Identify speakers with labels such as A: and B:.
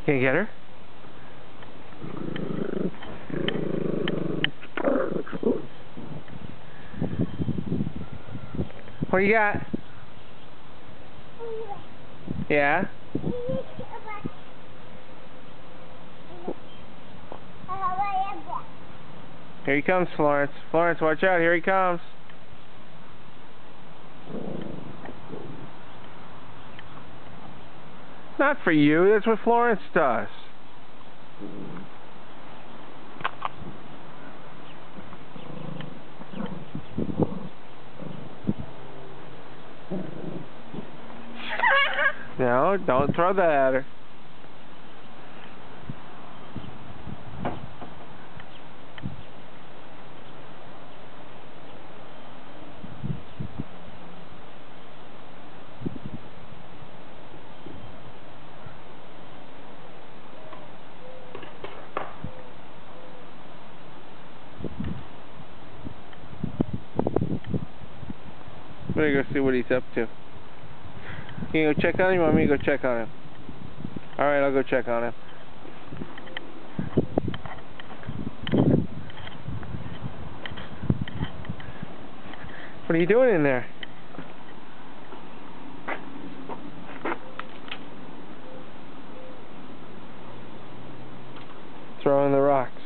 A: Can you get her? What do you got? Yeah? Here he comes, Florence. Florence, watch out. Here he comes. Not for you. That's what Florence does. No, don't throw that at her. I'm gonna go see what he's up to. Can you go check on him? Or want me to go check on him? Alright, I'll go check on him. What are you doing in there? Throwing the rock.